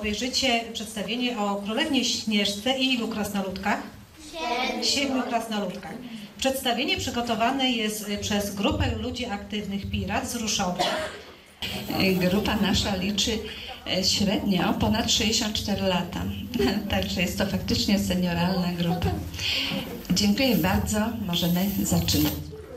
obejrzycie przedstawienie o Królewnie Śnieżce i 7 krasnoludkach. 7 krasnoludkach. Przedstawienie przygotowane jest przez grupę ludzi aktywnych Pirat z Ruszowa. Grupa nasza liczy średnio ponad 64 lata, także jest to faktycznie senioralna grupa. Dziękuję bardzo, możemy zaczynać.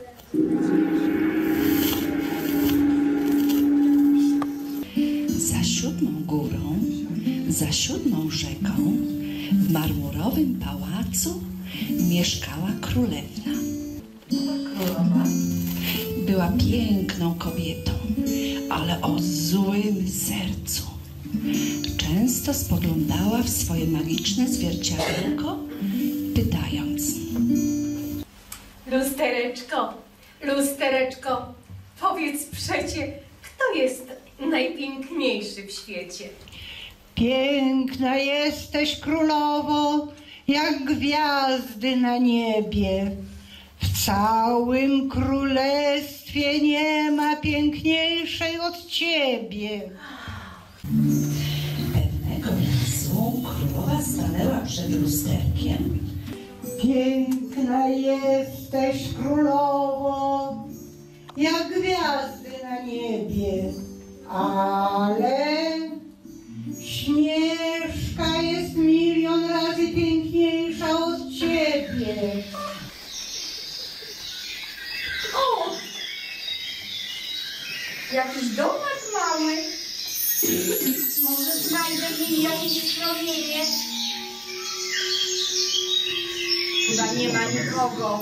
Za 7 górą, za 7 rzeką, w marmurowym pałacu mieszkała królewna. Królowa była piękną kobietą, ale o złym sercu. Często spoglądała w swoje magiczne zwierciadełko, pytając: Lustereczko, lustereczko, powiedz przecie, kto jest najpiękniejszy w świecie? Piękna jesteś, królowo, jak gwiazdy na niebie. W całym królestwie nie ma piękniejszej od ciebie. Pewnego razu królowa stanęła przed lusterkiem. Piękna jesteś, królowo, jak gwiazdy na niebie, ale Śnieżka jest 1 000 000 razy piękniejsza od ciebie. O! Jakiś domek mały. Może znajdę w nim jakieś schronienie. Chyba nie ma nikogo.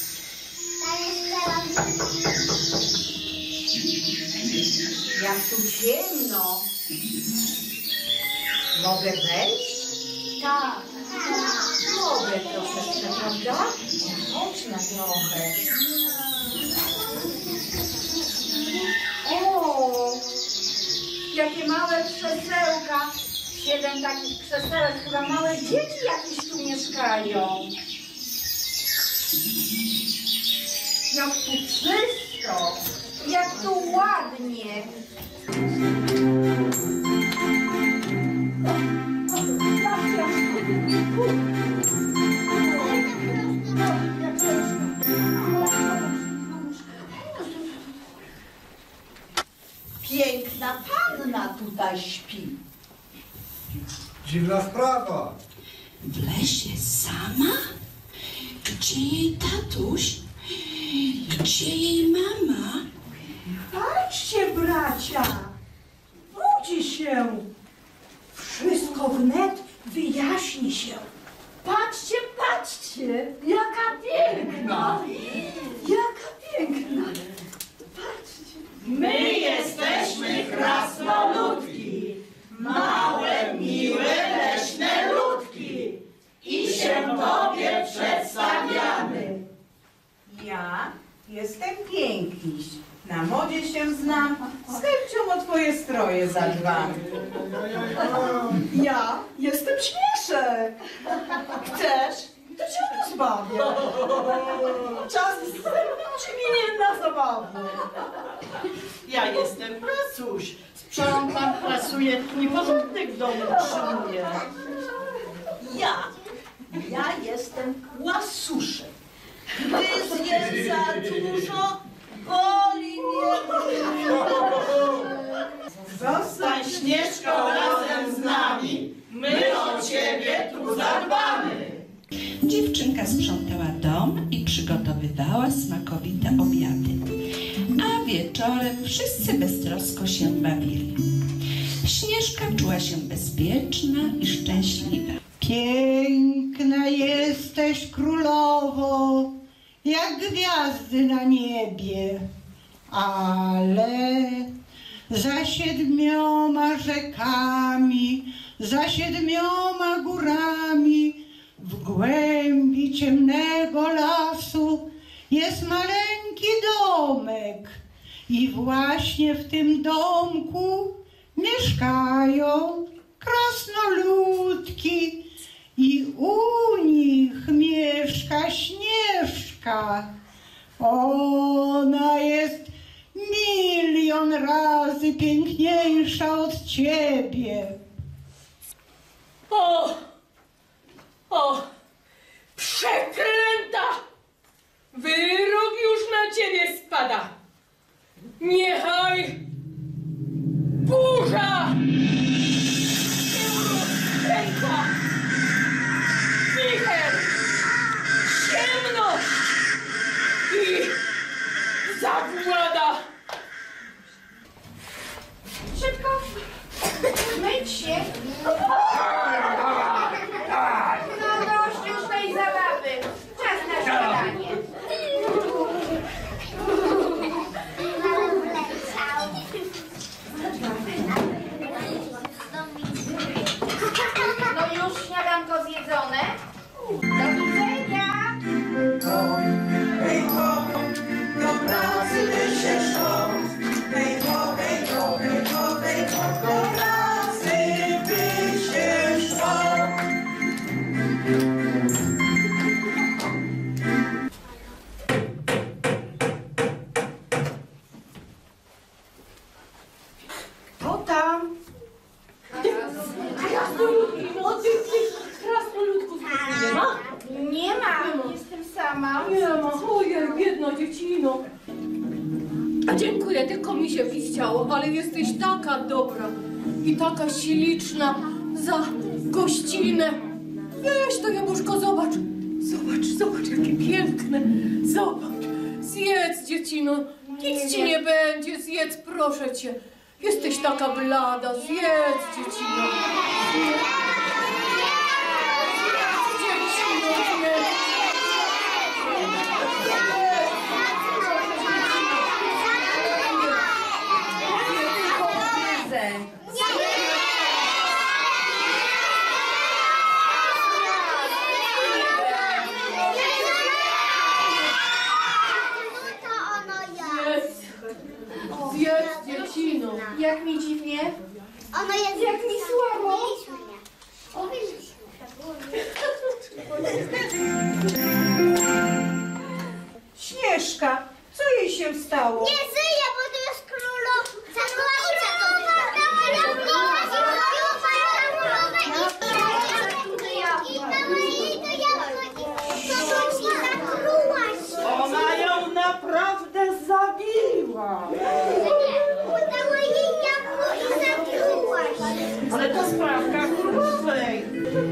Jak tu ciemno. Mogę wejść? Tak. Mogę troszeczkę, prawda? Chodź na trochę. O! Jakie małe krzesełka. 7 takich krzesełek. Chyba małe dzieci jakieś tu mieszkają. Jak tu czysto. Jak tu ładnie. Piękna panna tutaj śpi. Dziwna sprawa. W lesie sama? Gdzie jej tatuś? Gdzie jej mama? Patrzcie, bracia, budzi się. Wszystko wnet wyjaśni się. Patrzcie, patrzcie, jaka piękna. Jaka piękna. Patrzcie. My jesteśmy krasnoludki, małe, miłe, leśne ludki i się Tobie przedstawiamy. Ja jestem Piękniś, na modzie się znam, z chęcią o Twoje stroje zadbam. Ja jestem Śmieszek. Chcesz? To cię rozbawię. Czas czy minie na zabawę. Ja jestem pracuś, sprzątam, prasuję i porządek w domu utrzymuję. Ja jestem Łasuszek. Gdy zjem za dużo, boli mnie. Zostań, Śnieżko, razem z nami, my o Ciebie tu zadbamy. Dziewczynka sprzątała dom i przygotowywała smakowite obiady. A wieczorem wszyscy beztrosko się bawili. Śnieżka czuła się bezpieczna i szczęśliwa. Piękna jesteś, królowo, jak gwiazdy na niebie, ale za 7 rzekami, za 7 górami, w głębi ciemnego lasu jest maleńki domek i właśnie w tym domku mieszkają krasnoludki i u nich mieszka Śnieżka. Ona jest 1 000 000 razy piękniejsza od ciebie. O, przeklęta! Wyrok już na ciebie spada. Niechaj burza ręka, wicher, ciemność i zagłada. Szybko! Myć się! No dość już tej zabawy. Czas na śniadanie. No już śniadanko zjedzone. Do widzenia! Hej ho, do pracy by się szło. Hej ho, hej ho, hej ho, hej ho, do pracy by się szło. Kto tam? Krasnoludki, no tych krasnoludków nie ma? Nie ma. Jestem sama. Nie ma, ojej, biedna dziecino. A dziękuję, tylko mi się chciało, ale jesteś taka dobra i taka śliczna za gościnę. Weź to jabłuszko, zobacz. Zobacz, zobacz, jakie piękne. Zobacz, zjedz, dziecino. Nic ci nie będzie, zjedz, proszę cię. Jesteś taka blada, zjedz, dziecino. Zjedz, dziecino, zjedz. Zjedz, dziecino. Jak mi dziwnie? Ono jest Jak mi słabo? Śnieżka, co jej się stało? Nie żyje, bo to jest królowa. Ona ją naprawdę zabiła. Udało jej jabłko i zatrułaś. Ale to sprawka królowej.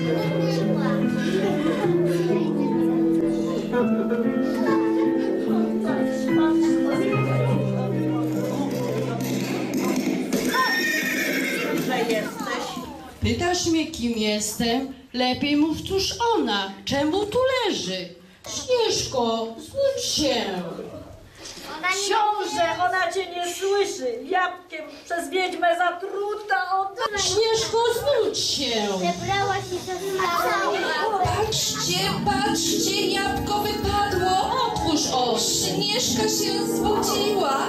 Że jesteś? Pytasz mnie, kim jestem? Lepiej mów, cóż ona, czemu tu leży? Śnieżko, zbudź się! Książę, ona cię nie słyszy. Jabłkiem przez wiedźmę zatruta od... Śnieżko, zbudź się! Zebrałaś i została. Patrzcie, patrzcie, jabłko wypadło. Otwórz oczy! Śnieżka się zbudziła.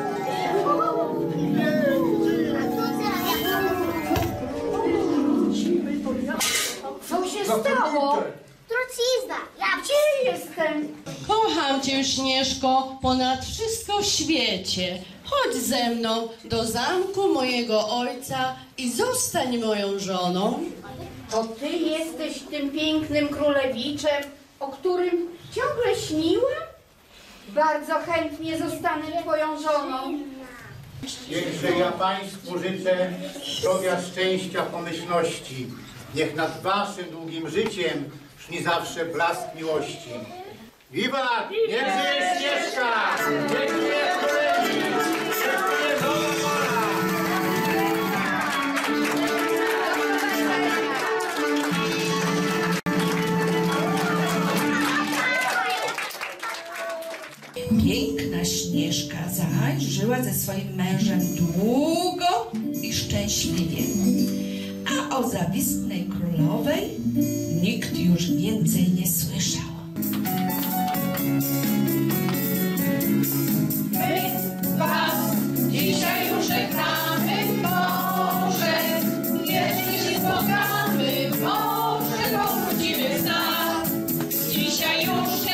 Co się stało? Trucizna. Gdzie jestem? Kocham cię, Śnieżko, ponad wszystko w świecie. Chodź ze mną do zamku mojego ojca i zostań moją żoną. To ty jesteś tym pięknym królewiczem, o którym ciągle śniłam? Bardzo chętnie zostanę twoją żoną. Niechże ja Państwu życzę zdrowia, szczęścia, pomyślności. Niech nad Waszym długim życiem szli zawsze blask miłości. Wiwat! Niech żyje Śnieżka! Niech żyje królewni! Niech żyje żona! Piękna Śnieżka zaś żyła ze swoim mężem długo i szczęśliwie. A o zawistnej królowej nikt już więcej nie słyszał. My was dzisiaj już żegnamy, może jeszcze się spotkamy, może powrócimy z nas. Dzisiaj już